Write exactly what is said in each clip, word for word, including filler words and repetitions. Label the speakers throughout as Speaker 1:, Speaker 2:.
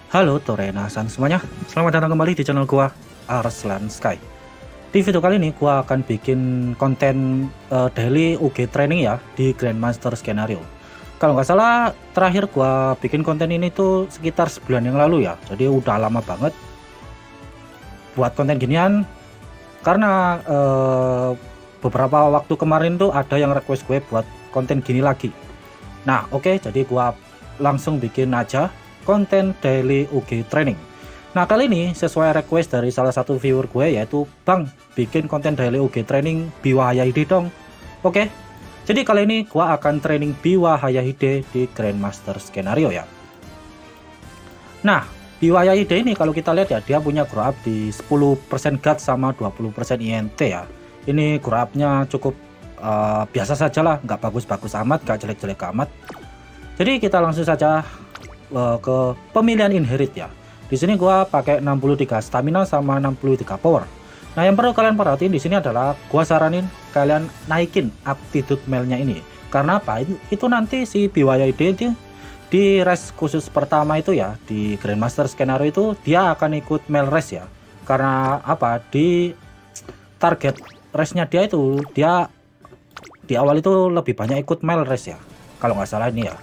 Speaker 1: Halo Torenasan semuanya, selamat datang kembali di channel gua Arslan Sky. Di video kali ini gua akan bikin konten uh, daily U G training ya di Grandmaster Skenario. Kalau nggak salah terakhir gua bikin konten ini tuh sekitar sebulan yang lalu ya, jadi udah lama banget buat konten ginian karena uh, beberapa waktu kemarin tuh ada yang request gue buat konten gini lagi. Nah oke, okay, jadi gua langsung bikin aja konten daily U G training. Nah kali ini sesuai request dari salah satu viewer gue, yaitu Bang, bikin konten daily U G training Biwa Hayahide dong. Oke, jadi kali ini gua akan training Biwa Hayahide di Grandmaster Skenario ya. Nah Biwa Hayahide ini kalau kita lihat ya, dia punya grow up di sepuluh persen guard sama dua puluh persen I N T ya. Ini grow up-nya cukup uh, biasa saja lah, nggak bagus-bagus amat, nggak jelek-jelek amat. Jadi kita langsung saja uh, ke pemilihan inherit ya. Di sini gua pakai enam puluh tiga stamina sama enam puluh tiga power. Nah, yang perlu kalian perhatiin di sini adalah gua saranin kalian naikin aptitude mailnya ini. Karena apa? Itu, itu nanti si B Y I D itu di race khusus pertama itu ya, di Grandmaster Skenario itu dia akan ikut mail race ya. Karena apa? Di target race-nya dia itu dia di awal itu lebih banyak ikut mail race ya. Kalau nggak salah ini ya.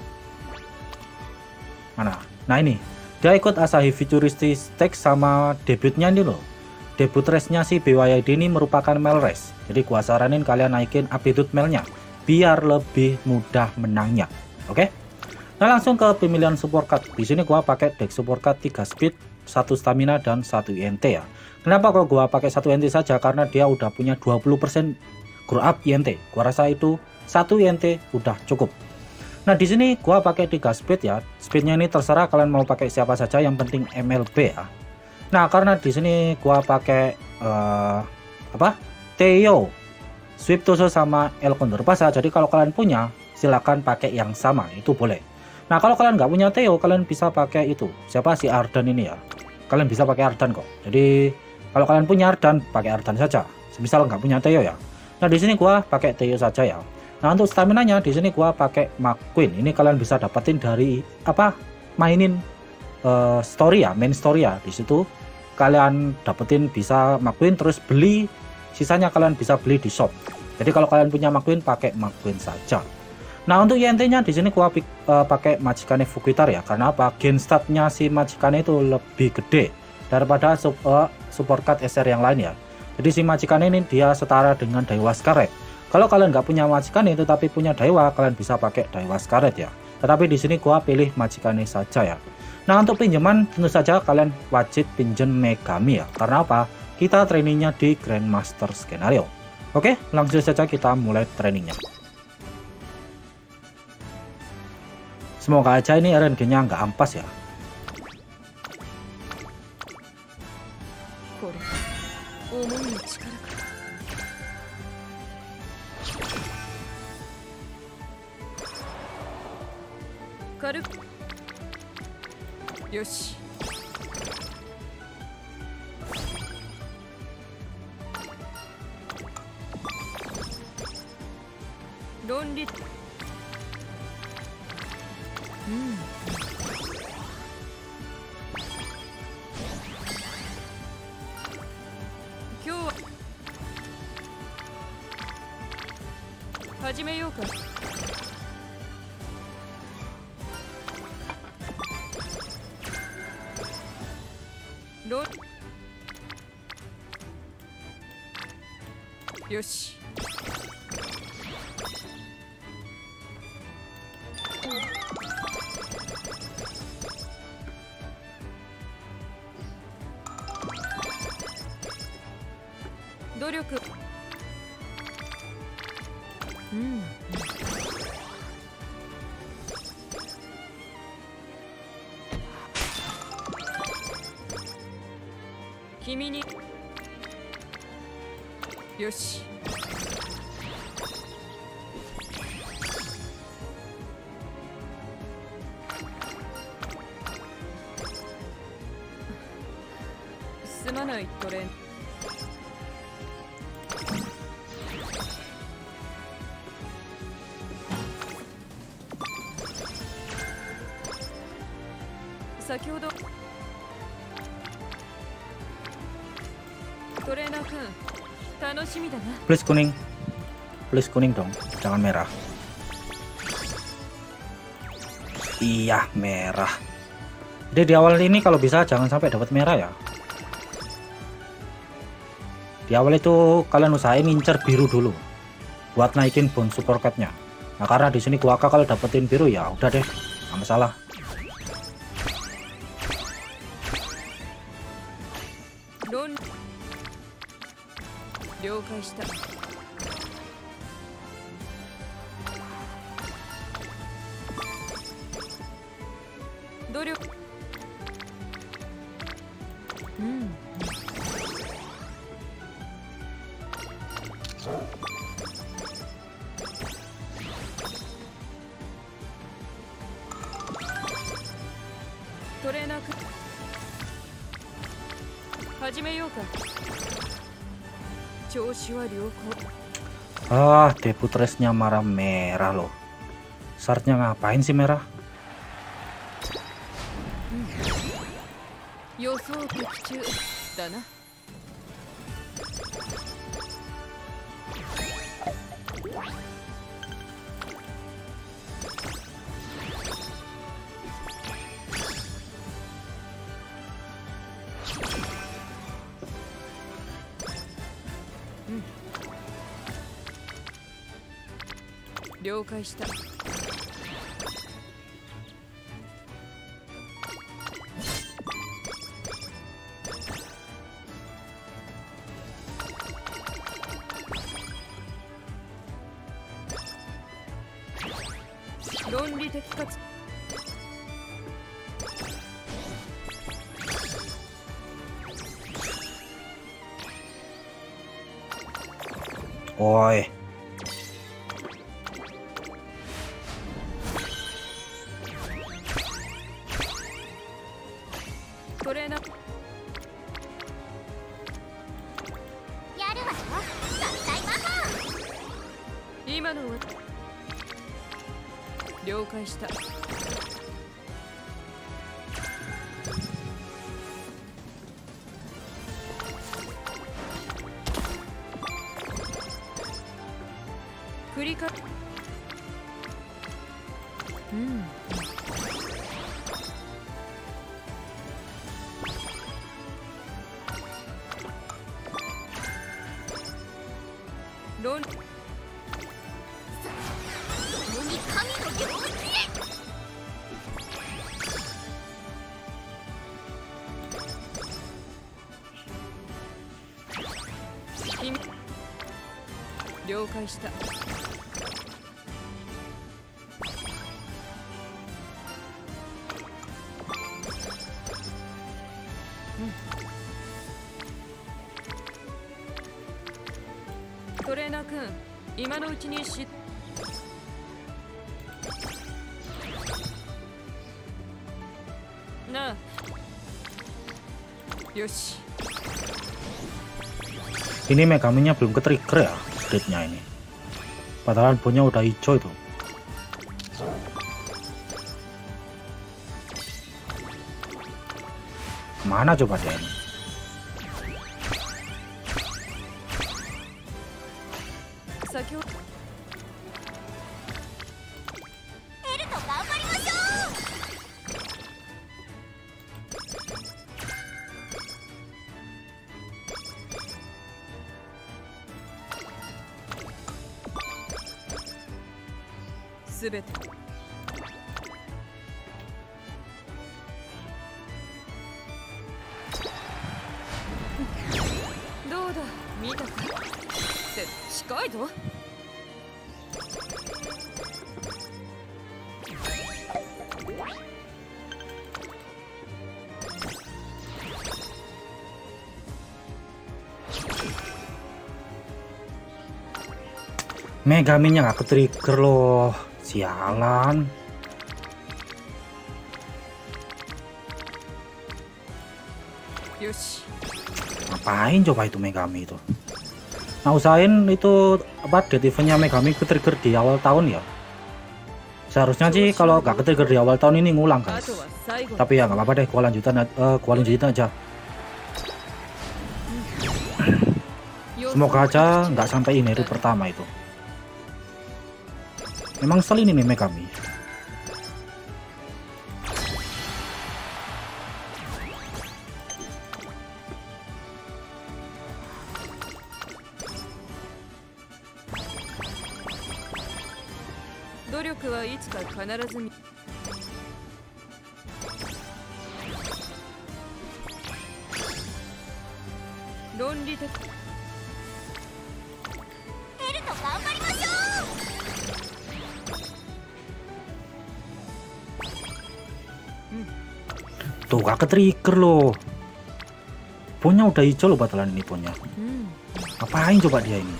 Speaker 1: Mana? Nah ini dia ikut Asahi Futuristic Stakes sama debutnya ini loh. Debut race-nya si B Y I D ini merupakan mail race. Jadi gua saranin kalian naikin aptitude mailnya biar lebih mudah menangnya. Oke? Nah langsung ke pemilihan support card. Di sini gua pakai deck support card tiga speed, satu stamina dan satu I N T ya. Kenapa kok gua pakai satu I N T saja? Karena dia udah punya dua puluh persen grow up I N T. Gua rasa itu satu I N T udah cukup. Nah di sini gua pakai tiga speed ya. Speednya ini terserah kalian mau pakai siapa saja, yang penting M L B ya. Nah karena di sini gua pakai uh, apa? Teo, Swift Toso sama El Condor Pasa. Jadi kalau kalian punya silakan pakai yang sama, itu boleh. Nah kalau kalian nggak punya Teo, kalian bisa pakai itu. Siapa si Ardan ini ya? Kalian bisa pakai Ardan kok. Jadi kalau kalian punya Ardan, pakai Ardan saja. Semisal nggak punya Teo ya. Nah di sini gua pakai Teo saja ya. Nah untuk stamina nya di sini gua pakai McQueen. Ini kalian bisa dapetin dari apa? Mainin uh, story ya, main story ya. Di situ kalian dapetin bisa McQueen, terus beli sisanya kalian bisa beli di shop. Jadi kalau kalian punya McQueen, pakai McQueen saja. Nah untuk I N T-nya di sini gua uh, pakai Majikane Fukitar ya. Karena apa? Gen statnya si Majikane itu lebih gede daripada sub, uh, support card S R yang lain ya. Jadi si Majikane ini dia setara dengan Daiwa Scarlet. Kalau kalian nggak punya Majikane tetapi punya Daiwa, kalian bisa pakai Daiwa Scarlet ya. Tetapi di sini gua pilih Majikane saja ya. Nah untuk pinjaman tentu saja kalian wajib pinjam Megami ya. Karena apa? Kita trainingnya di Grandmaster Skenario. Oke, langsung saja kita mulai trainingnya. Semoga aja ini R N G-nya nggak ampas ya.
Speaker 2: Yoshi. Lonely. Hmm. Kyou wa hajimeyou ka. Yoshi. Doriok. Hmm. Kimi ni. Yoshi. Sumanai toren. 先ほどトレーナー君楽しみだな。
Speaker 1: Please kuning, please kuning dong, jangan merah. Iya merah. Jadi di awal ini kalau bisa jangan sampai dapat merah ya. Di awal itu kalian usahain ngincer biru dulu buat naikin bone super cap-nya. Nah karena di sini Kuaka kalau dapetin biru ya udah deh, nggak masalah.
Speaker 2: Don 了解した。努力。うん。トレーナー君始めようか。調子は良好。
Speaker 1: Ah, debut race-nya marah merah loh. Startnya ngapain sih merah?
Speaker 2: 予想的中だな。了解した。論理的かつ
Speaker 1: Oi. Hmm. Don't. Kim. 了解した。トレーナー君、今のうちにしなあ。よし。 Ini Megaminya belum ke trigger ya, update-nya ini. Padahal punya udah hijau itu. Kemana coba dia ini?
Speaker 2: Sebet. Doうだ、見たか。って近いぞ。
Speaker 1: Megaminya nggak ke trigger loh. Sialan.
Speaker 2: Yoshi.
Speaker 1: Ngapain coba itu Megami itu? Nah usahain itu apa dead eventnya Megami ke trigger di awal tahun ya. Seharusnya sih kalau nggak ke-trigger di awal tahun ini ngulang guys.
Speaker 2: あとは最後
Speaker 1: Tapi ya nggak apa-apa deh, gua lanjutan, uh, gua lanjutin aja. Semoga aja nggak sampai ini hari pertama itu. Emang selin ini Megami. Tuh gak ke-trigger loh. Punya udah hijau loh batalan ini punya. Ngapain coba dia ini?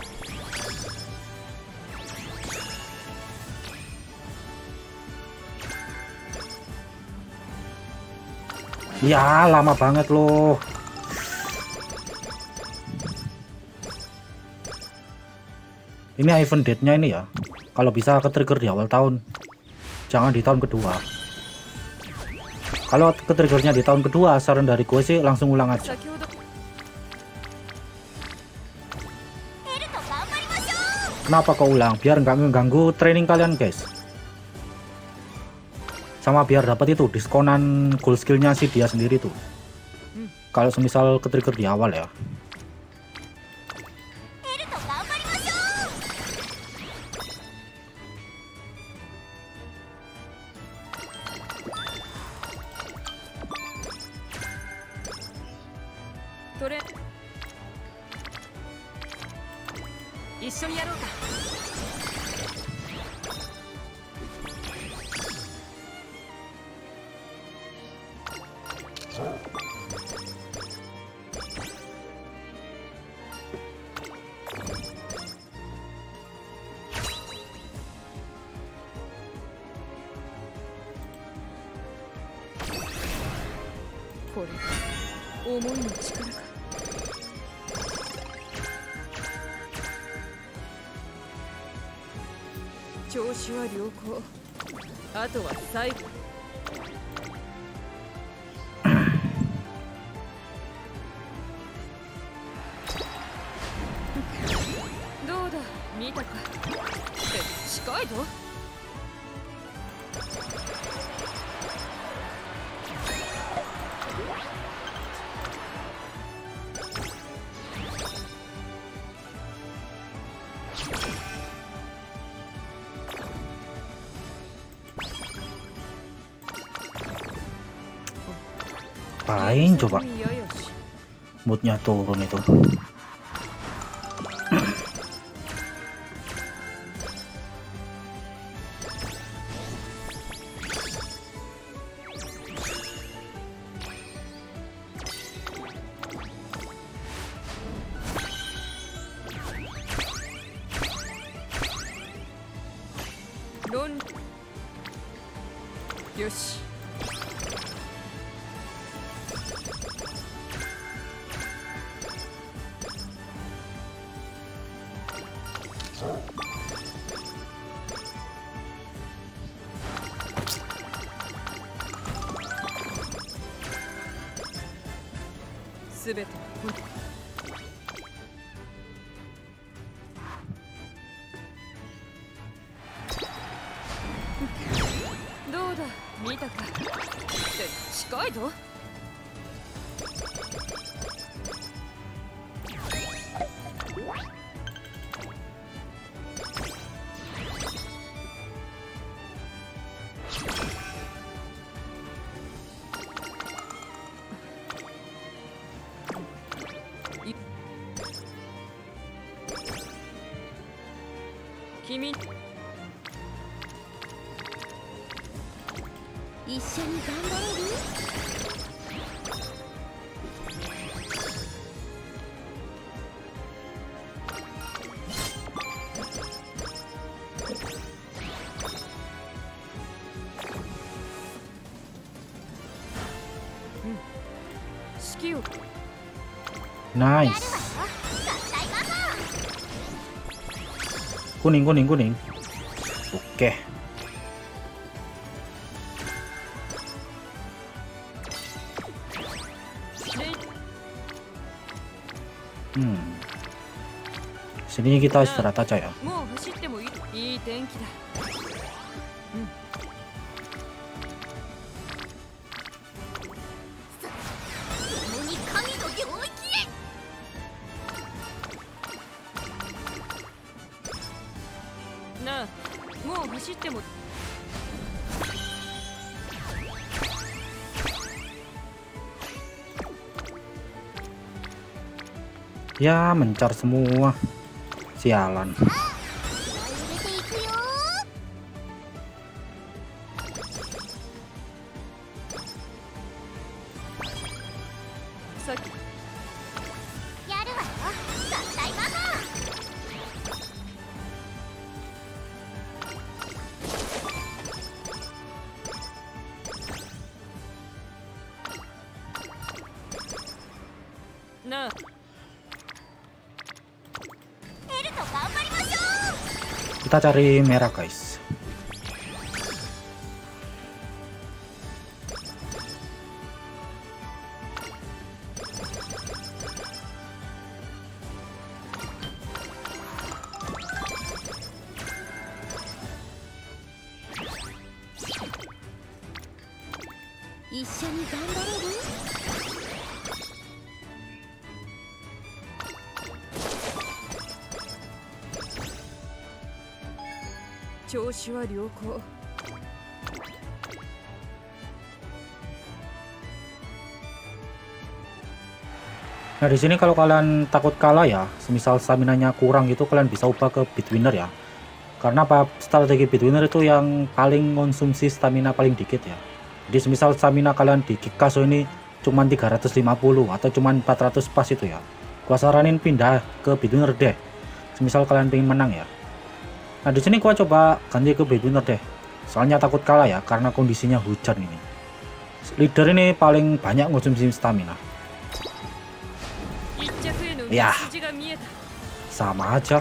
Speaker 1: Ya lama banget loh. Ini event date-nya ini ya. Kalau bisa ke-trigger di awal tahun, jangan di tahun kedua. Kalau ke-triggernya di tahun kedua, saran dari gue sih langsung ulang aja. Kenapa kau ulang? Biar nggak mengganggu training kalian guys. Sama biar dapat itu diskonan gold skillnya sih dia sendiri tuh. Kalau semisal ke-trigger di awal ya. Apain coba? Moodnya turun itu.
Speaker 2: Yoshi. Kimi
Speaker 3: 一緒に頑張れる？
Speaker 2: 指揮を
Speaker 1: Nice. Kuning kuning kuning. Oke. Hmm. Sini kita istirahat aja ya.
Speaker 2: もう走ってもいい。いい天気だ。うん。
Speaker 3: 共に神の領域へ。
Speaker 2: なあ、もう走っても。
Speaker 1: Ya, mencar semua. Sialan.
Speaker 3: 入れていくよ。
Speaker 2: さっき
Speaker 3: やるわよ。合体魔法。
Speaker 2: なあ。
Speaker 3: エルと頑張りましょう。
Speaker 1: Kita cari merah, guys.
Speaker 3: Issho ni ganbareru?
Speaker 2: 調子は良好。
Speaker 1: Nah, di sini kalau kalian takut kalah ya, semisal stamina-nya kurang gitu, kalian bisa ubah ke Bitwinner ya. Karena apa? Strategi Bitwinner itu yang paling konsumsi stamina paling dikit ya. Jadi semisal stamina kalian di Kikazo ini cuma tiga ratus lima puluh atau cuma empat ratus pas itu ya, gua saranin pindah ke Bitwinner deh. Semisal kalian pengen menang ya. Nah, di sini gua coba ganti ke Bitwinner deh. Soalnya takut kalah ya, karena kondisinya hujan ini. Leader ini paling banyak konsumsi stamina. Ya, sama aja.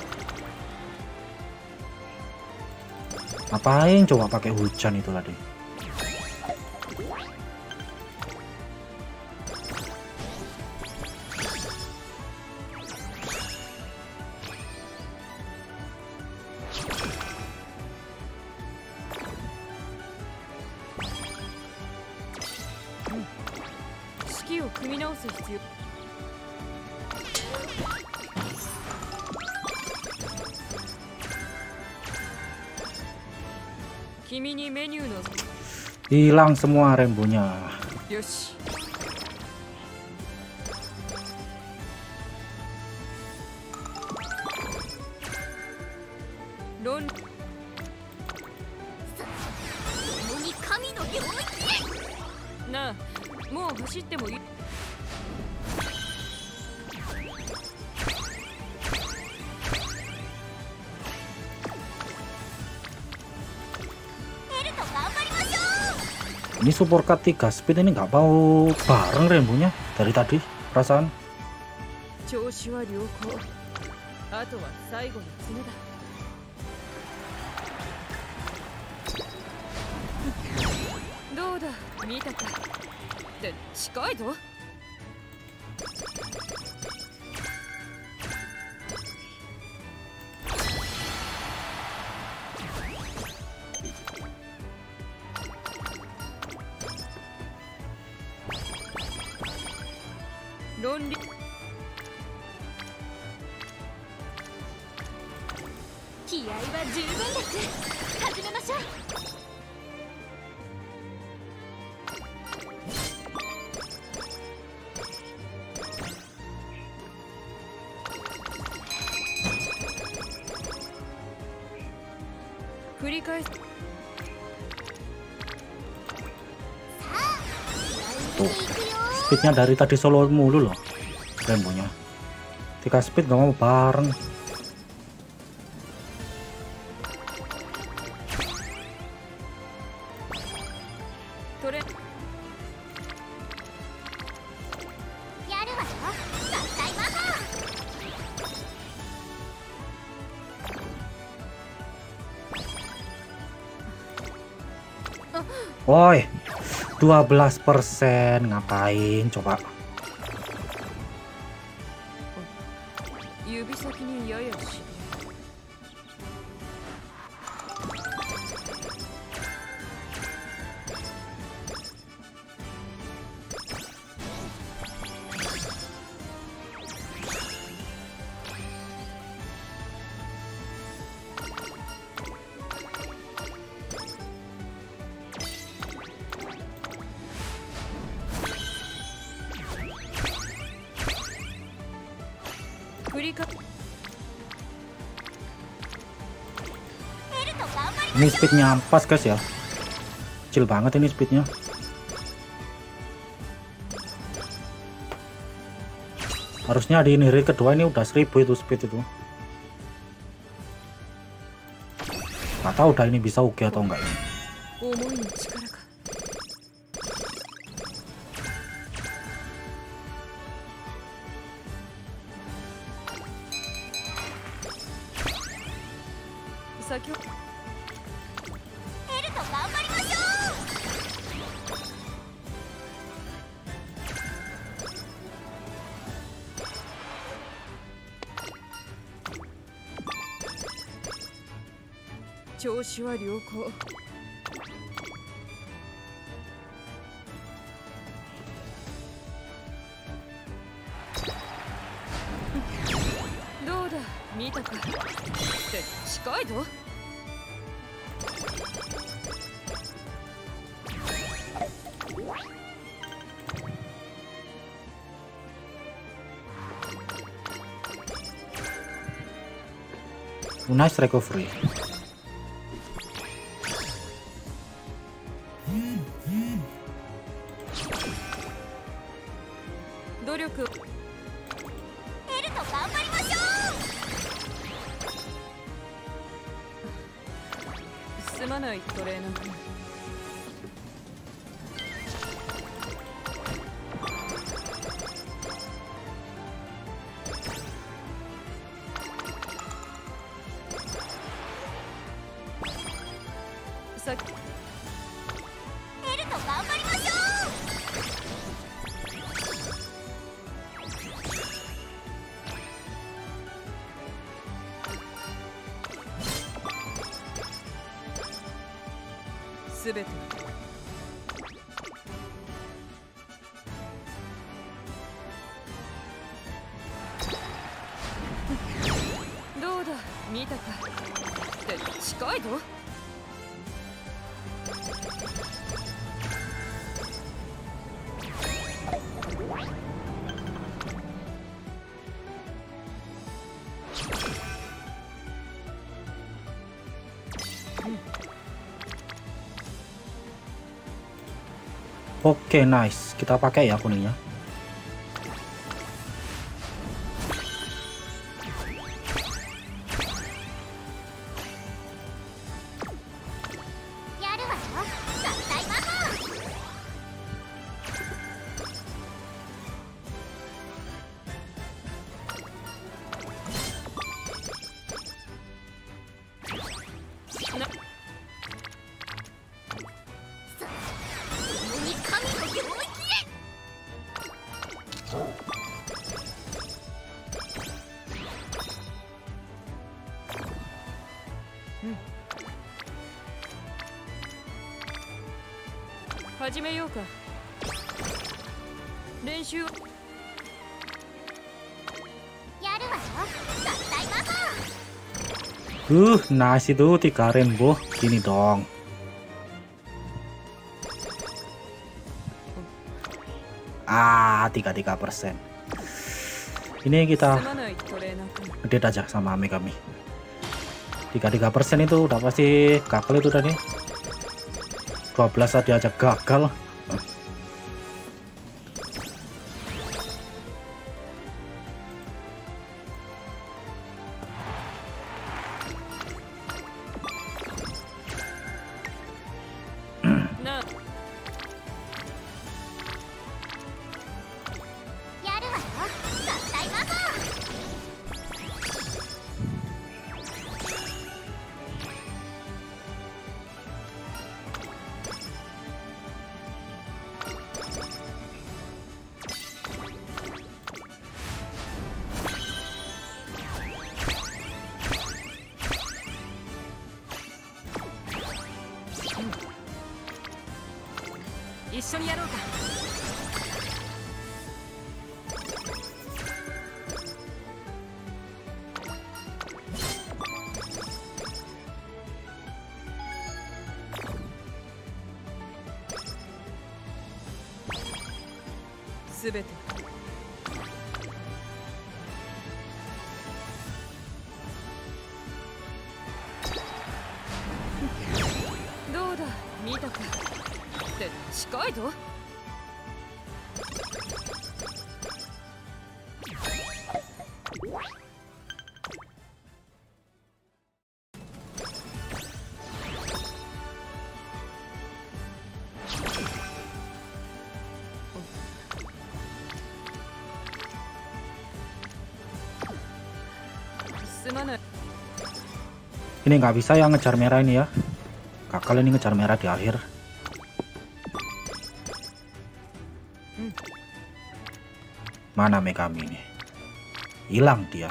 Speaker 1: Ngapain coba pakai hujan itu tadi? Hilang semua rembonya.
Speaker 2: Yoshi. Ron. Nah, mau hasitte moいい。
Speaker 1: Ini support cut tiga speed ini nggak mau bareng rembonya dari tadi perasaan.
Speaker 2: 調子は良好。あとは最後の詰めだ。どうだ、見たか。って近いぞ。論理。
Speaker 3: 気合は十分です。始めましょう。
Speaker 2: 繰り返す。
Speaker 1: Tuh, speednya dari tadi solo mulu loh rembonya. Tiga speed gak mau bareng. Woi, dua belas persen ngapain coba?
Speaker 2: 指先にややしびれる。
Speaker 1: Ini speednya pas guys ya, kecil banget ini speednya. Harusnya di ini ring kedua ini udah seribu itu speed itu. Nggak tahu udah ini bisa ugi atau enggak ini. Nice recovery. Oke, nice. Kita pakai ya kuningnya. Uh, nice itu tiga rainbow gini dong. Ah, tiga puluh tiga persen. Ini kita update aja sama Megami. tiga puluh tiga persen itu udah pasti gagal itu tadi. dua belas aja aja gagal.
Speaker 2: 緒にやろうか。すべてどうだ見たかって近いぞ。
Speaker 1: Ini nggak bisa ya ngejar merah ini ya. Gagal ini ngejar merah di akhir. Mana Megami ini? Hilang dia.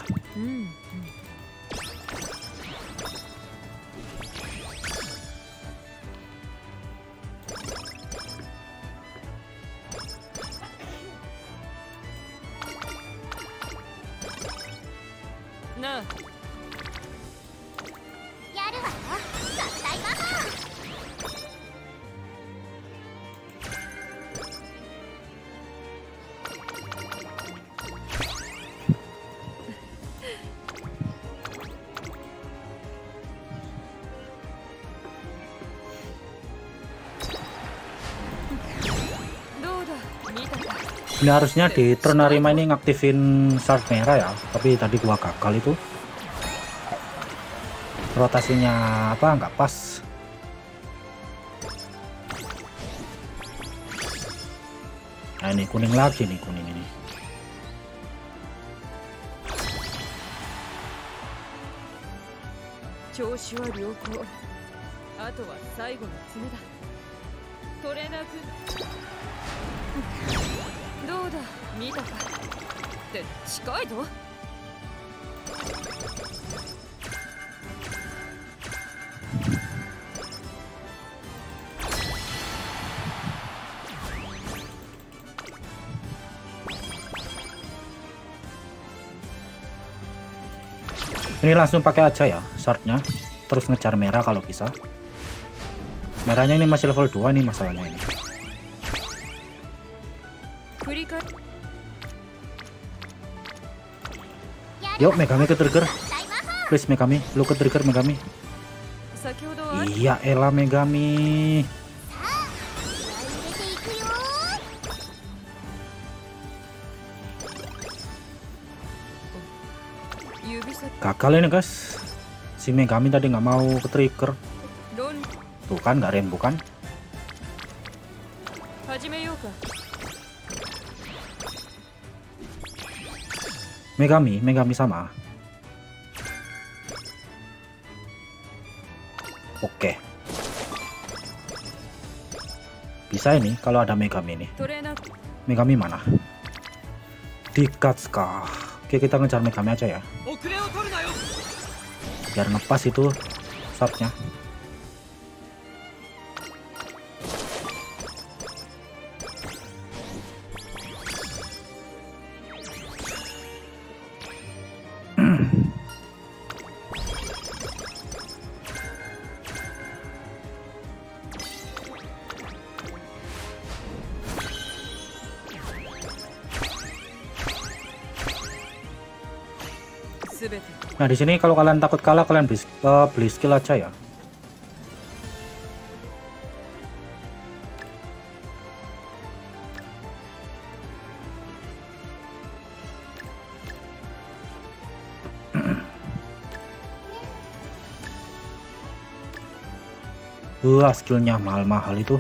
Speaker 2: Nah.
Speaker 1: Ini harusnya di turn Arima ini ngaktifin shard merah ya, tapi tadi gua gagal itu. Rotasinya apa nggak pas. Nah ini kuning lagi nih, kuning ini. Ini langsung pakai aja ya shardnya, terus ngejar merah kalau bisa. Merahnya ini masih level dua nih masalahnya ini. Yuk Megami ke trigger, please Megami, lu ke trigger Megami. Iya elah Megami. Gagal ini guys, si Megami tadi nggak mau ke trigger. Tuh kan nggak rainbow kan. Megami, Megami sama. Oke. Bisa ini kalau ada Megami ini. Megami mana? Di Katsuka. Oke kita ngejar Megami aja ya. Biar ngepas itu shotnya. Nah di sini kalau kalian takut kalah kalian beli, uh, beli skill aja ya. Wah skillnya mahal-mahal itu.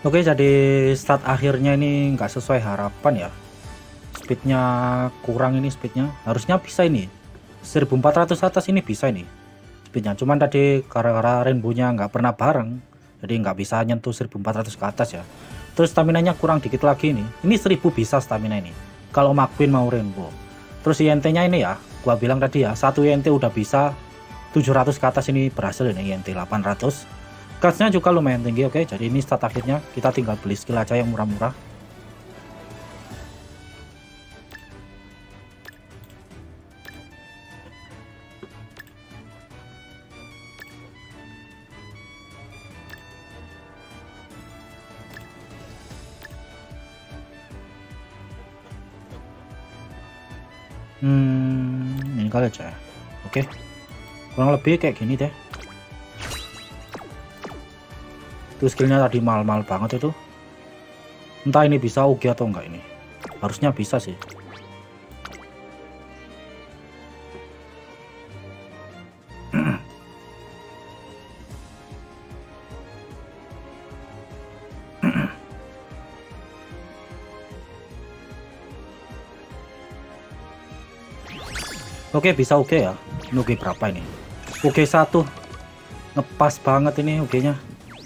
Speaker 1: Oke, jadi start akhirnya ini nggak sesuai harapan ya. Speednya kurang ini, speednya harusnya bisa ini seribu empat ratus atas ini bisa ini speednya, cuman tadi gara-gara rainbow-nya nggak pernah bareng jadi nggak bisa nyentuh seribu empat ratus ke atas ya. Terus stamina-nya kurang dikit lagi ini ini seribu bisa stamina ini kalau McQueen mau rainbow. Terus I N T-nya ini ya gua bilang tadi ya, satu I N T udah bisa tujuh ratus ke atas ini berhasil ini I N T delapan ratus. Gasnya juga lumayan tinggi. Oke, jadi ini start akhirnya kita tinggal beli skill aja yang murah-murah. Hmm, ini kali aja. Oke, kurang lebih kayak gini deh. Itu skillnya tadi mahal-mahal banget itu. Entah ini bisa U G atau enggak ini. Harusnya bisa sih. Oke, bisa U G ya. Ini U G berapa ini? U G satu. Ngepas banget ini U G-nya.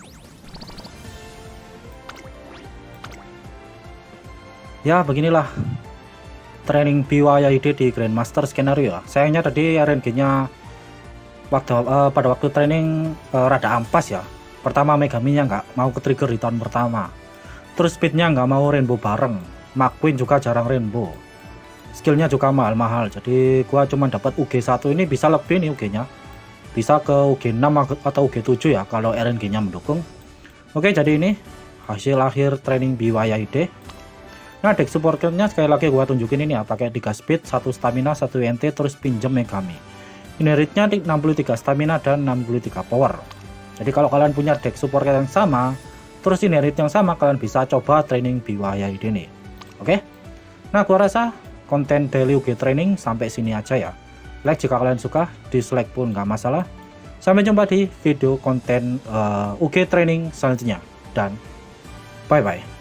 Speaker 1: Ya, beginilah training B Y I D di Grandmaster Skenario ya. Sayangnya tadi R N G-nya waktu uh, pada waktu training uh, rada ampas ya. Pertama Megaminya nggak mau ke trigger di tahun pertama. Terus speednya nggak mau rainbow bareng. McQueen juga jarang rainbow. Skillnya juga mahal-mahal, jadi gua cuma dapat U G satu ini bisa lebih nih U G-nya, bisa ke U G enam atau U G tujuh ya kalau R N G-nya mendukung. Oke, jadi ini hasil akhir training B Y I D. Nah, deck supportnya sekali lagi gua tunjukin ini ya, pakai tiga speed, satu stamina, satu I N T, terus pinjem Megami. Inheritnya enam puluh tiga stamina dan enam puluh tiga power. Jadi kalau kalian punya deck support yang sama, terus inherit yang sama, kalian bisa coba training B Y I D nih. Oke, nah gua rasa konten daily U G training sampai sini aja ya. Like jika kalian suka, dislike pun nggak masalah. Sampai jumpa di video konten uh, U G training selanjutnya, dan bye bye.